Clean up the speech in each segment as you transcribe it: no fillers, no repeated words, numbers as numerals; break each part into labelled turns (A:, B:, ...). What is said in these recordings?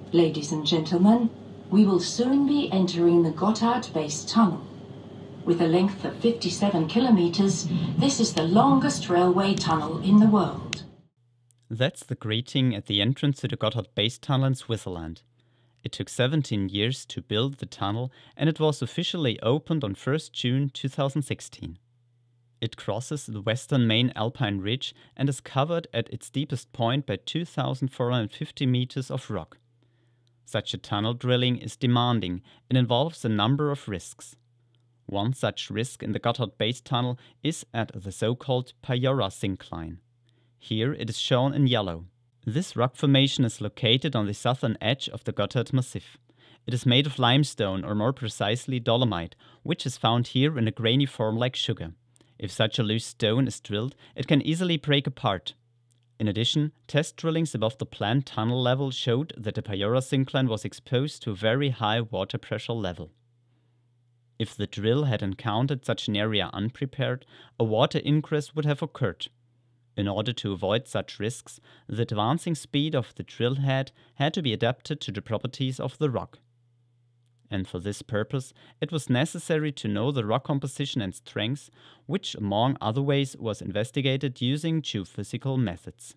A: Ladies and gentlemen, we will soon be entering the Gotthard Base Tunnel. With a length of 57 kilometers, this is the longest railway tunnel in the world.
B: That's the greeting at the entrance to the Gotthard Base Tunnel in Switzerland. It took 17 years to build the tunnel, and it was officially opened on 1st June 2016. It crosses the western main Alpine ridge and is covered at its deepest point by 2,450 meters of rock. Such a tunnel drilling is demanding and involves a number of risks. One such risk in the Gotthard Base Tunnel is at the so-called Pajora syncline. Here it is shown in yellow. This rock formation is located on the southern edge of the Gotthard Massif. It is made of limestone, or more precisely dolomite, which is found here in a grainy form like sugar. If such a loose stone is drilled, it can easily break apart. In addition, test drillings above the planned tunnel level showed that the Pajora syncline was exposed to a very high water pressure level. If the drill had encountered such an area unprepared, a water ingress would have occurred. In order to avoid such risks, the advancing speed of the drill head had to be adapted to the properties of the rock. And for this purpose, it was necessary to know the rock composition and strength, which, among other ways, was investigated using geophysical methods.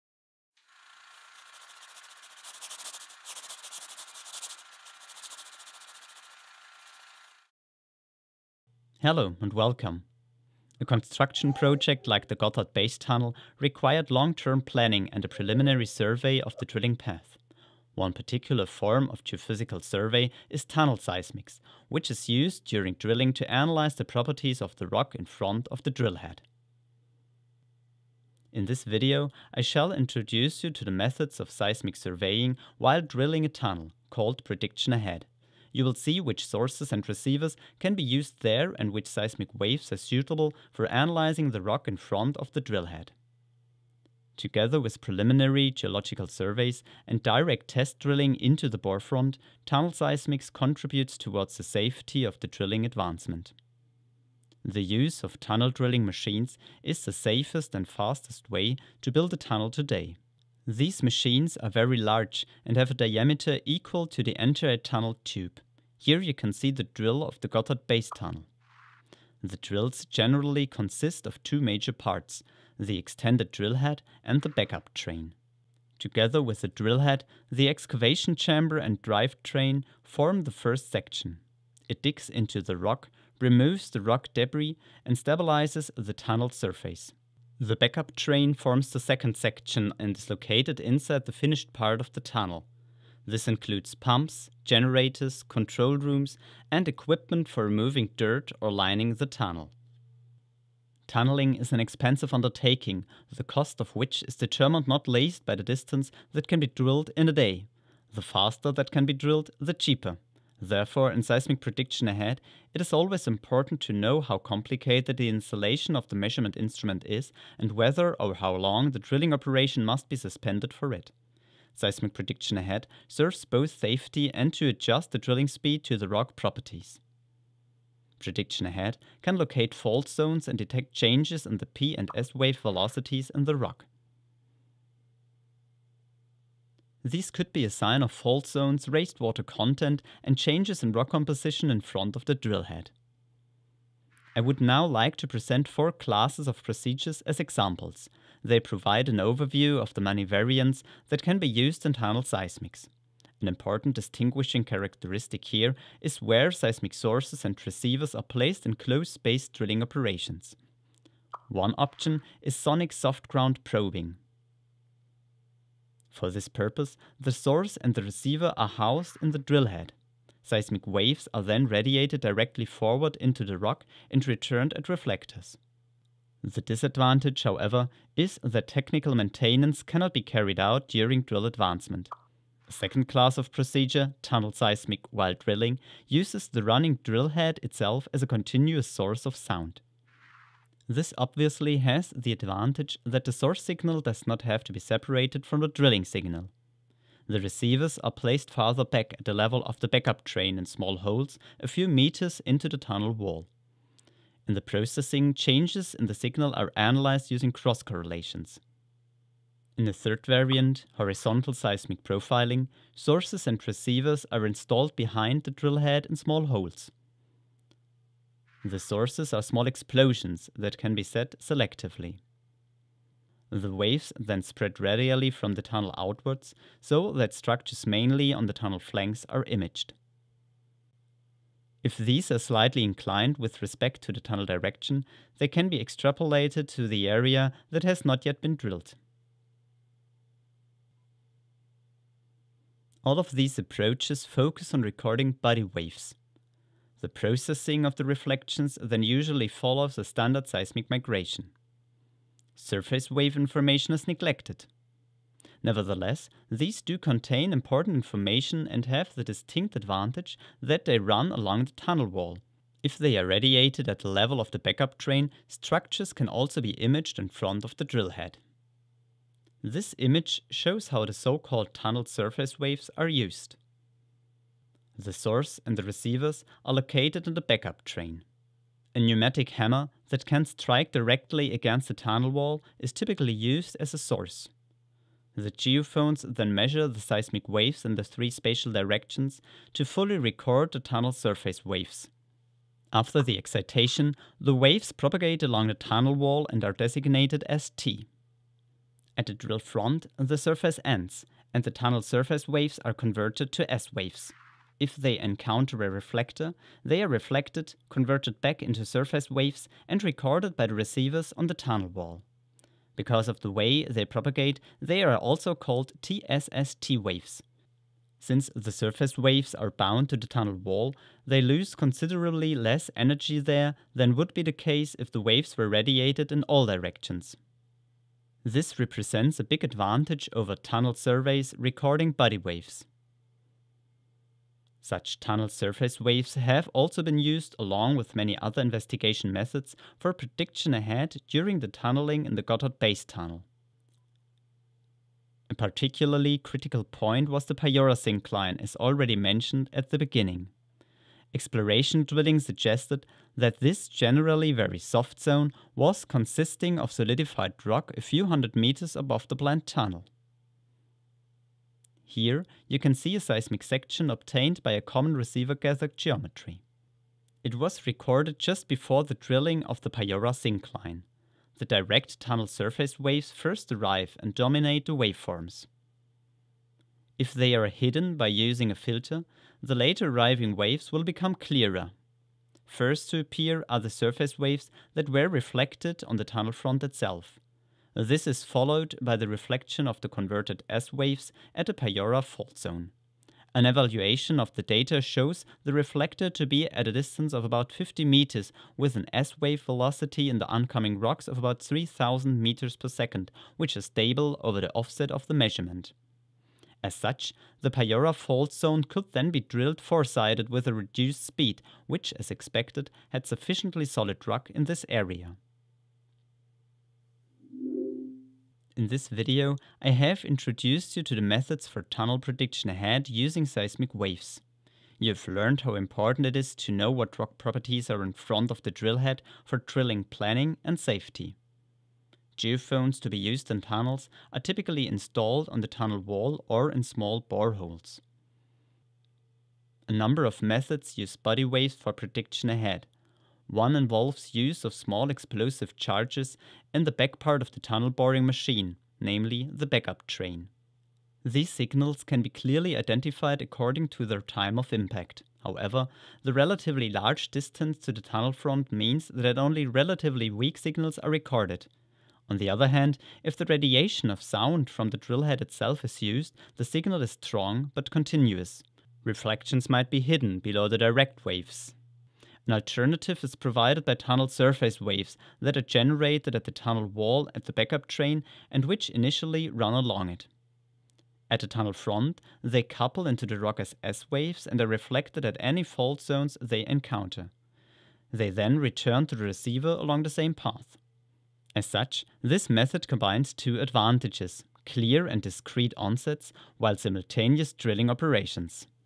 B: Hello and welcome. A construction project like the Gotthard Base Tunnel required long-term planning and a preliminary survey of the drilling path. One particular form of geophysical survey is tunnel seismics, which is used during drilling to analyze the properties of the rock in front of the drill head. In this video, I shall introduce you to the methods of seismic surveying while drilling a tunnel, called prediction ahead. You will see which sources and receivers can be used there and which seismic waves are suitable for analyzing the rock in front of the drill head. Together with preliminary geological surveys and direct test drilling into the bore front, tunnel seismics contributes towards the safety of the drilling advancement. The use of tunnel drilling machines is the safest and fastest way to build a tunnel today. These machines are very large and have a diameter equal to the entire tunnel tube. Here you can see the drill of the Gotthard Base Tunnel. The drills generally consist of two major parts, the extended drill head and the backup train. Together with the drill head, the excavation chamber and drive train form the first section. It digs into the rock, removes the rock debris and stabilizes the tunnel surface. The backup train forms the second section and is located inside the finished part of the tunnel. This includes pumps, generators, control rooms, and equipment for removing dirt or lining the tunnel. Tunneling is an expensive undertaking, the cost of which is determined not least by the distance that can be drilled in a day. The faster that can be drilled, the cheaper. Therefore, in seismic prediction ahead, it is always important to know how complicated the installation of the measurement instrument is and whether or how long the drilling operation must be suspended for it. Seismic prediction ahead serves both safety and to adjust the drilling speed to the rock properties. Prediction ahead can locate fault zones and detect changes in the P and S wave velocities in the rock. These could be a sign of fault zones, raised water content, and changes in rock composition in front of the drill head. I would now like to present 4 classes of procedures as examples. They provide an overview of the many variants that can be used in tunnel seismics. An important distinguishing characteristic here is where seismic sources and receivers are placed in close-space drilling operations. One option is sonic soft ground probing. For this purpose, the source and the receiver are housed in the drill head. Seismic waves are then radiated directly forward into the rock and returned at reflectors. The disadvantage, however, is that technical maintenance cannot be carried out during drill advancement. A second class of procedure, tunnel seismic while drilling, uses the running drill head itself as a continuous source of sound. This obviously has the advantage that the source signal does not have to be separated from the drilling signal. The receivers are placed farther back at the level of the backup train in small holes a few meters into the tunnel wall. In the processing, changes in the signal are analyzed using cross correlations. In the third variant, horizontal seismic profiling, sources and receivers are installed behind the drill head in small holes. The sources are small explosions that can be set selectively. The waves then spread radially from the tunnel outwards, so that structures mainly on the tunnel flanks are imaged. If these are slightly inclined with respect to the tunnel direction, they can be extrapolated to the area that has not yet been drilled. All of these approaches focus on recording body waves. The processing of the reflections then usually follows a standard seismic migration. Surface wave information is neglected. Nevertheless, these do contain important information and have the distinct advantage that they run along the tunnel wall. If they are radiated at the level of the backup train, structures can also be imaged in front of the drill head. This image shows how the so-called tunnel surface waves are used. The source and the receivers are located in the backup train. A pneumatic hammer that can strike directly against the tunnel wall is typically used as a source. The geophones then measure the seismic waves in the three spatial directions to fully record the tunnel surface waves. After the excitation, the waves propagate along the tunnel wall and are designated as T. At the drill front, the surface ends, and the tunnel surface waves are converted to S waves. If they encounter a reflector, they are reflected, converted back into surface waves, and recorded by the receivers on the tunnel wall. Because of the way they propagate, they are also called TSST waves. Since the surface waves are bound to the tunnel wall, they lose considerably less energy there than would be the case if the waves were radiated in all directions. This represents a big advantage over tunnel surveys recording body waves. Such tunnel surface waves have also been used along with many other investigation methods for prediction ahead during the tunneling in the Gotthard Base Tunnel. A particularly critical point was the Pajora syncline, as already mentioned at the beginning. Exploration drilling suggested that this generally very soft zone was consisting of solidified rock a few hundred meters above the planned tunnel. Here you can see a seismic section obtained by a common receiver-gathered geometry. It was recorded just before the drilling of the Pajora syncline. The direct tunnel surface waves first arrive and dominate the waveforms. If they are hidden by using a filter, the later arriving waves will become clearer. First to appear are the surface waves that were reflected on the tunnel front itself. This is followed by the reflection of the converted S waves at the Pajora fault zone. An evaluation of the data shows the reflector to be at a distance of about 50 meters with an S wave velocity in the oncoming rocks of about 3000 meters per second, which is stable over the offset of the measurement. As such, the Pajora fault zone could then be drilled four-sided with a reduced speed, which, as expected, had sufficiently solid rock in this area. In this video, I have introduced you to the methods for tunnel prediction ahead using seismic waves. You have learned how important it is to know what rock properties are in front of the drill head for drilling planning and safety. Geophones to be used in tunnels are typically installed on the tunnel wall or in small boreholes. A number of methods use body waves for prediction ahead. One involves use of small explosive charges in the back part of the tunnel boring machine, namely the backup train. These signals can be clearly identified according to their time of impact. However, the relatively large distance to the tunnel front means that only relatively weak signals are recorded. On the other hand, if the radiation of sound from the drill head itself is used, the signal is strong but continuous. Reflections might be hidden below the direct waves. An alternative is provided by tunnel surface waves that are generated at the tunnel wall at the backup train and which initially run along it. At the tunnel front, they couple into the rock as S waves and are reflected at any fault zones they encounter. They then return to the receiver along the same path. As such, this method combines two advantages: clear and discrete onsets while simultaneous drilling operations.